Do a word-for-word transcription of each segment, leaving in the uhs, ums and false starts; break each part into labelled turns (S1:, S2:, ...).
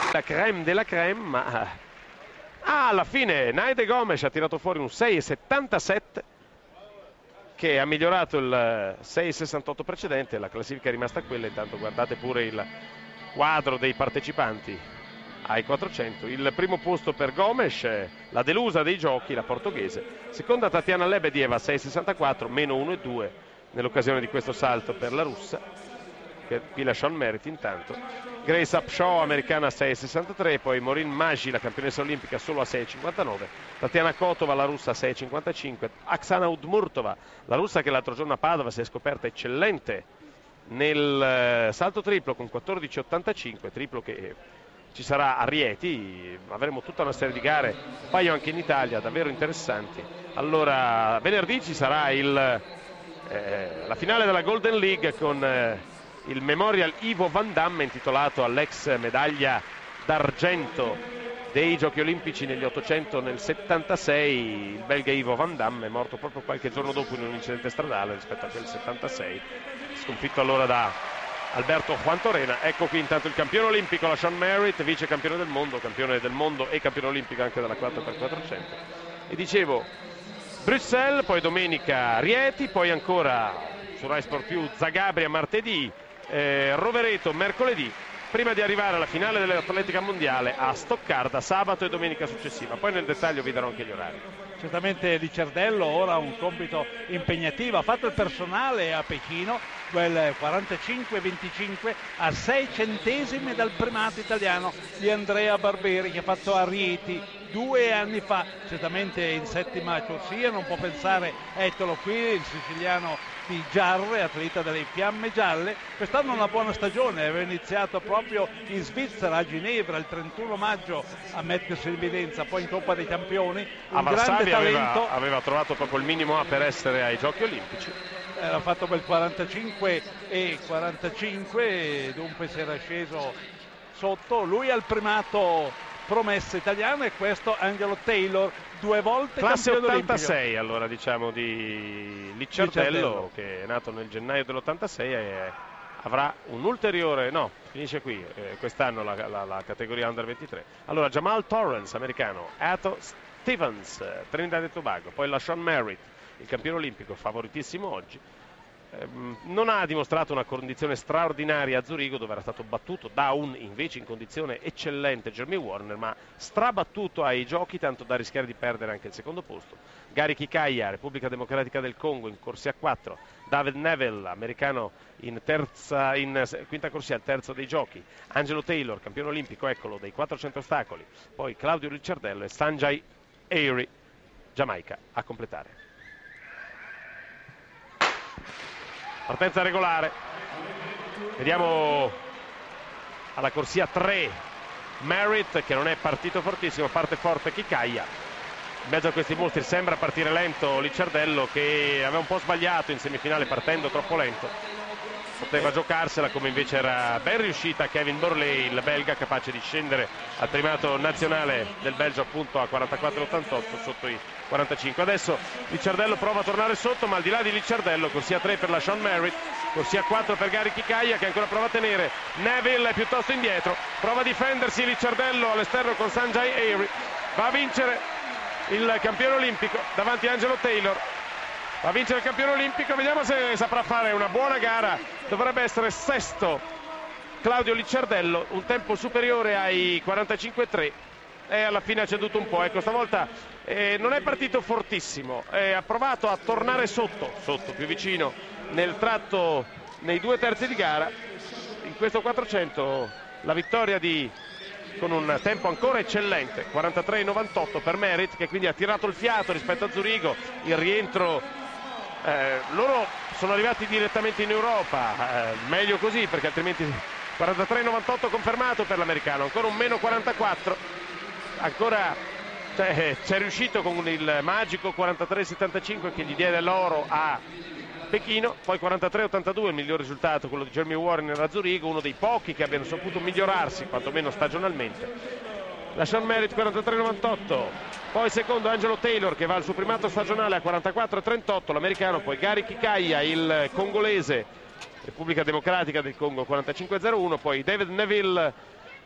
S1: la crème della crème, ma ah, alla fine Naide Gomes ha tirato fuori un sei e settantasette che ha migliorato il sei e sessantotto precedente. La classifica è rimasta quella. Intanto guardate pure il quadro dei partecipanti ai quattrocento. Il primo posto per Gomes, la delusa dei giochi, la portoghese. Seconda Tatiana Lebedieva, sei e sessantaquattro, meno uno e due nell'occasione di questo salto per la russa. Qui la Sean Merritt intanto. Grace Upshaw, americana, sei e sessantatré, poi Maureen Maggi, la campionessa olimpica, solo a sei e cinquantanove, Tatiana Kotova, la russa, a sei e cinquantacinque, Oksana Udmurtova, la russa che l'altro giorno a Padova si è scoperta eccellente nel salto triplo con quattordici e ottantacinque, triplo che ci sarà a Rieti. Avremo tutta una serie di gare, un paio anche in Italia, davvero interessanti. Allora, venerdì ci sarà il, eh, la finale della Golden League con eh, il Memorial Ivo Van Damme, intitolato all'ex medaglia d'argento dei Giochi Olimpici negli ottocento nel settantasei. Il belga Ivo Van Damme è morto proprio qualche giorno dopo in un incidente stradale rispetto a quel settantasei, sconfitto allora da Alberto Juan Torena. Ecco qui intanto il campione olimpico, la Sean Merritt, vice campione del mondo, campione del mondo e campione olimpico anche della quattro per quattrocento. E dicevo, Bruxelles, poi domenica Rieti, poi ancora su Rai Sport più Zagabria martedì, eh, Rovereto mercoledì, prima di arrivare alla finale dell'atletica mondiale a Stoccarda sabato e domenica successiva. Poi nel dettaglio vi darò anche gli orari.
S2: Certamente Licciardello ora ha un compito impegnativo, ha fatto il personale a Pechino, quel quarantacinque venticinque a sei centesimi dal primato italiano di Andrea Barberi, che ha fatto a Rieti due anni fa, certamente in settima corsia. Non può pensare Ettolo qui, il siciliano di Giarre, atleta delle Fiamme Gialle. Quest'anno una buona stagione, aveva iniziato proprio in Svizzera, a Ginevra, il trentuno maggio a mettersi in evidenza, poi in Coppa dei Campioni, un
S1: a
S2: grande talento.
S1: Aveva, aveva trovato proprio il minimo A per essere ai Giochi Olimpici.
S2: Era fatto quel quarantacinque e quarantacinque e dunque si era sceso sotto. Lui al primato promessa italiana, e questo Angelo Taylor, due volte
S1: classe
S2: campione
S1: ottantasei
S2: olimpico.
S1: allora diciamo di Licciardello, Licciardello, che è nato nel gennaio dell'ottantasei e avrà un ulteriore, no, finisce qui eh, quest'anno la, la, la categoria under ventitré. Allora Jamal Torrance, americano, Atto Stevens, Trinidad e Tobago, poi la Sean Merritt, il campione olimpico, favoritissimo oggi. Non ha dimostrato una condizione straordinaria a Zurigo, dove era stato battuto da un invece in condizione eccellente Jeremy Warner, ma strabattuto ai giochi, tanto da rischiare di perdere anche il secondo posto. Gary Kikaya, Repubblica Democratica del Congo, in corsia quattro. David Neville, americano, in, terza, in quinta corsia, al terzo dei giochi. Angelo Taylor, campione olimpico, eccolo, dei quattrocento ostacoli. Poi Claudio Licciardello e Sanjay Ayre, Giamaica, a completare. Partenza regolare, vediamo alla corsia tre Merritt, che non è partito fortissimo, parte forte Kikaya. In mezzo a questi mostri sembra partire lento Licciardello, che aveva un po' sbagliato in semifinale partendo troppo lento. Poteva giocarsela, come invece era ben riuscita Kevin Borley, il belga, capace di scendere al primato nazionale del Belgio appunto a quarantaquattro ottantotto sotto i quarantacinque. Adesso Licciardello prova a tornare sotto, ma al di là di Licciardello, corsia tre per la Sean Merritt, corsia quattro per Gary Kikaya, che ancora prova a tenere. Neville è piuttosto indietro, prova a difendersi Licciardello all'esterno con Sanjay Ayre, va a vincere il campione olimpico davanti a Angelo Taylor. Va a vincere il campione olimpico, vediamo se saprà fare una buona gara. Dovrebbe essere sesto Claudio Licciardello, un tempo superiore ai quarantacinque tre, e alla fine ha ceduto un po'. Ecco, stavolta eh, non è partito fortissimo, eh, ha provato a tornare sotto, sotto più vicino nel tratto, nei due terzi di gara. In questo quattrocento la vittoria di, con un tempo ancora eccellente, quarantatré novantotto per Merritt, che quindi ha tirato il fiato rispetto a Zurigo. Il rientro, eh, loro sono arrivati direttamente in Europa, eh, meglio così, perché altrimenti quarantatré novantotto confermato per l'americano, ancora un meno quarantaquattro, ancora cioè, c'è riuscito con il magico quarantatré settantacinque che gli diede l'oro a Pechino. Poi quarantatré ottantadue, il miglior risultato, quello di Jeremy Warner a Zurigo, uno dei pochi che abbiano saputo migliorarsi quantomeno stagionalmente. La Sean Merritt quarantatré novantotto, poi secondo Angelo Taylor, che va al suo primato stagionale a quarantaquattro trentotto, l'americano. Poi Gary Kikaya, il congolese, Repubblica Democratica del Congo, quarantacinque zero uno. Poi David Neville,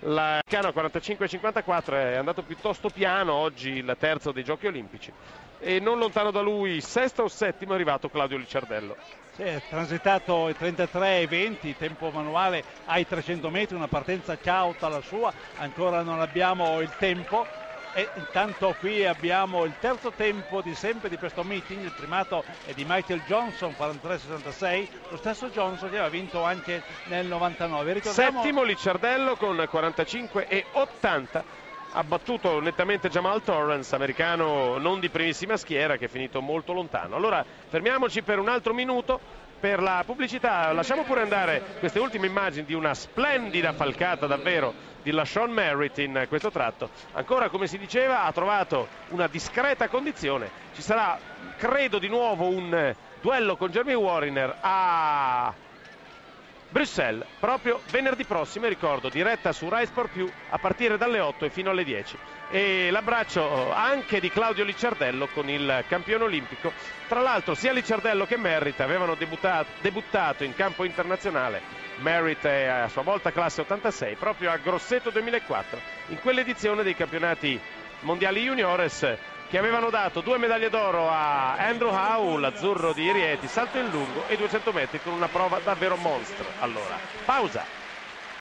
S1: L'americano quarantacinque cinquantaquattro è andato piuttosto piano oggi, il terzo dei giochi olimpici, e non lontano da lui, sesto o settimo, è arrivato Claudio Licciardello.
S2: Sì, è transitato i trentatré e venti, tempo manuale ai trecento metri, una partenza cauta la sua, ancora non abbiamo il tempo. E intanto qui abbiamo il terzo tempo di sempre di questo meeting, il primato è di Michael Johnson, quarantatré sessantasei, lo stesso Johnson che aveva vinto anche nel novantanove. Ricordiamo...
S1: Settimo Licciardello con quarantacinque e ottanta, ha battuto nettamente Jamal Torrance, americano non di primissima schiera, che è finito molto lontano. Allora fermiamoci per un altro minuto per la pubblicità, lasciamo pure andare queste ultime immagini di una splendida falcata davvero di LaShawn Merritt in questo tratto. Ancora, come si diceva, ha trovato una discreta condizione. Ci sarà, credo, di nuovo un duello con Jeremy Wariner a Bruxelles proprio venerdì prossimo, e ricordo, diretta su Rai Sport Più a partire dalle otto e fino alle dieci. E l'abbraccio anche di Claudio Licciardello con il campione olimpico. Tra l'altro sia Licciardello che Merritt avevano debuttato, debuttato in campo internazionale. Merritt è a sua volta classe ottantasei, proprio a Grosseto duemilaquattro, in quell'edizione dei campionati mondiali juniores che avevano dato due medaglie d'oro a Andrew Howe, l'azzurro di Rieti, salto in lungo e duecento metri con una prova davvero mostro. Allora, pausa.